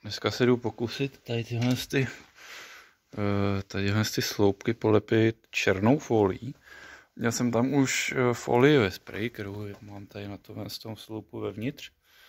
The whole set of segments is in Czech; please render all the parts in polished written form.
Dneska se jdu pokusit tadyhle ty sloupky polepit černou folií. Měl jsem tam už folii ve spreji, kterou mám tady na tom sloupu vevnitř.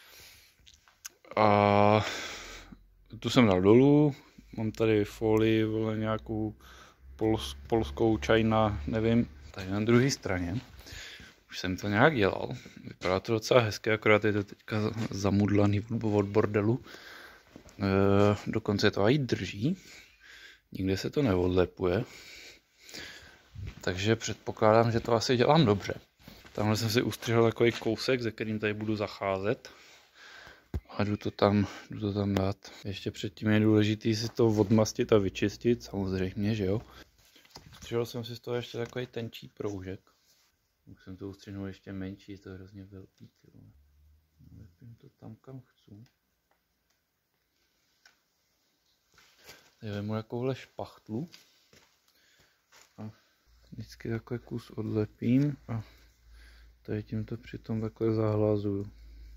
A tu jsem dal dolů, mám tady folii, nějakou polskou China, nevím, tady na druhé straně. Už jsem to nějak dělal, vypadá to docela hezky, akorát je to teďka zamudlaný od bordelu. Dokonce to i drží, nikde se to neodlepuje, takže předpokládám, že to asi dělám dobře. Tamhle jsem si ustřihl takový kousek, ze kterým tady budu zacházet a jdu to tam dát. Ještě předtím je důležité si to odmastit a vyčistit, samozřejmě, že jo. Ustřihl jsem si z toho ještě takový tenčí proužek. Už jsem to ustřihnul ještě menší, to je hrozně velký. Lepím to tam, kam chci. Tady vemu takovouhle špachtlu a vždycky takový kus odlepím a tady tímto přitom takhle zahlazuju.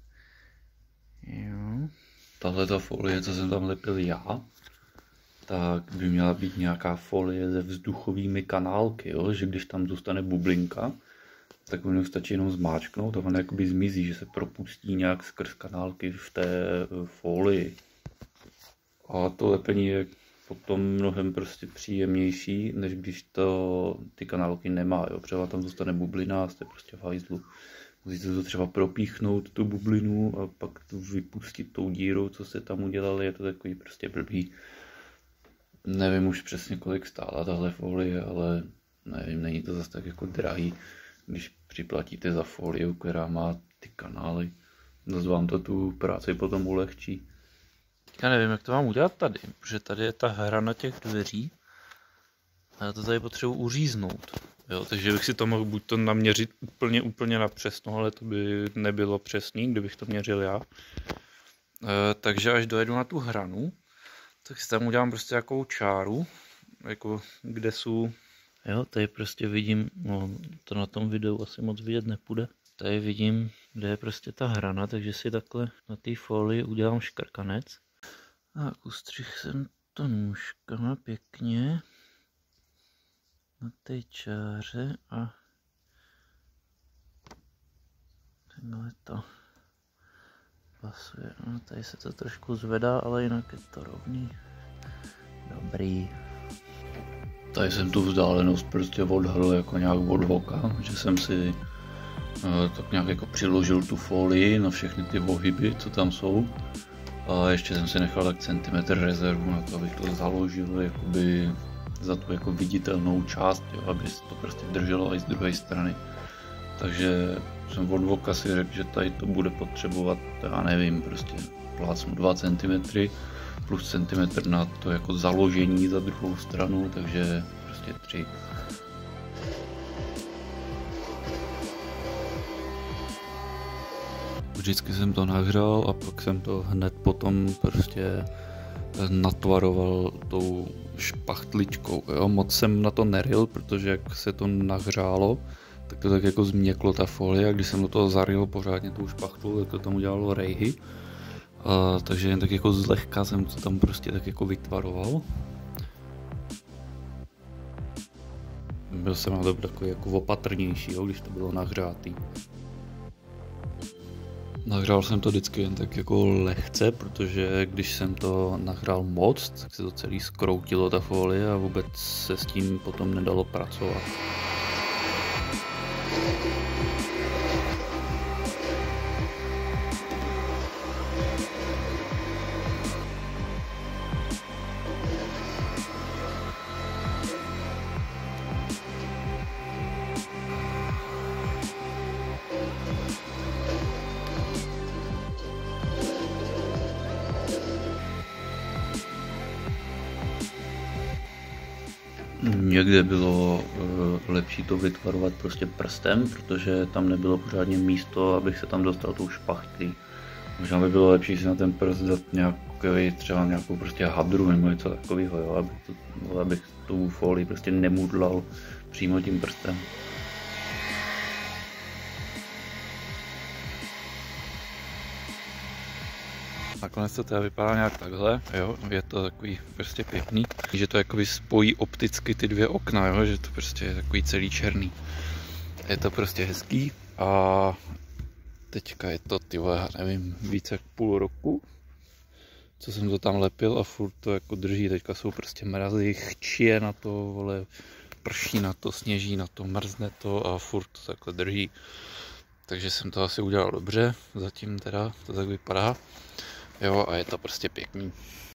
Jo. Tahle folie, co jsem tam lepil já, tak by měla být nějaká folie se vzduchovými kanálky, jo? Že když tam zůstane bublinka, tak ono stačí jenom zmáčknout a ono jakoby zmizí, že se propustí nějak skrz kanálky v té folii. A to lepení je potom mnohem prostě příjemnější, než když ty kanálky nemá, jo. Třeba tam zůstane bublina a jste prostě v hajzlu. Musíte to třeba propíchnout, tu bublinu, a pak tu vypustit tou dírou, co jste tam udělali, je to takový prostě blbý. Nevím už přesně, kolik stála tahle folie, ale nevím, není to zase tak jako drahý, když připlatíte za foliu, která má ty kanály. Zase vám to tu práci potom ulehčí. Já nevím, jak to mám udělat tady, protože tady je ta hra na těch dveří a já to tady potřebuji uříznout. Jo, takže bych si to mohl buď to naměřit úplně na přesno, ale to by nebylo přesný, kdybych to měřil já. Takže až dojedu na tu hranu, tak si tam udělám prostě takovou čáru, jako kde jsou. Jo, tady prostě vidím, no to na tom videu asi moc vidět nepůjde. Tady vidím, kde je prostě ta hrana, takže si takhle na té folii udělám škrkanec. A ustřih jsem to nůžkama pěkně na té čáře a takhle to pasuje. No, tady se to trošku zvedá, ale jinak je to rovný. Dobrý. Tady jsem tu vzdálenost prostě odhadl jako nějak od voka, že jsem si tak nějak jako přiložil tu folii na všechny ty ohyby, co tam jsou. A ještě jsem si nechal tak centimetr rezervu na to, abych to založil jakoby za tu jako viditelnou část, jo, aby se to prostě drželo i z druhé strany. Takže jsem od voka si řekl, že tady to bude potřebovat, já nevím, prostě plácnu 2 cm plus centimetr na to jako založení za druhou stranu, takže prostě 3. Vždycky jsem to nahřál a pak jsem to hned potom prostě natvaroval tou špachtličkou. Jo? Moc jsem na to neril, protože jak se to nahřálo, tak to tak jako změklo ta folie a když jsem do toho zaril pořádně tou špachtlou, tak to tam udělalo rejhy. Takže jen tak jako zlehka jsem to tam prostě tak jako vytvaroval. Byl jsem na to takový jako opatrnější, jo, když to bylo nahřátý. Nahřál jsem to vždycky jen tak jako lehce, protože když jsem to nahrál moc, tak se to celý zkroutilo ta folie a vůbec se s tím potom nedalo pracovat. Někde bylo lepší to vytvarovat prostě prstem, protože tam nebylo pořádně místo, abych se tam dostal tou špachtlí. Možná by bylo lepší si na ten prst dát třeba nějakou prostě hadru nebo něco takového, jo, abych tu folii prostě nemudlal přímo tím prstem. Nakonec to teda vypadá nějak takhle, jo, je to takový prostě pěkný, že to jakoby spojí opticky ty dvě okna, jo, že to prostě je takový celý černý. Je to prostě hezký a teďka je to, ty vole, nevím, více jak půl roku, co jsem to tam lepil a furt to jako drží, teďka jsou prostě mrazy, chčije na to, vole, prší na to, sněží na to, mrzne to a furt to takhle drží. Takže jsem to asi udělal dobře, zatím teda to tak vypadá. Jo, a je to prostě pěkný.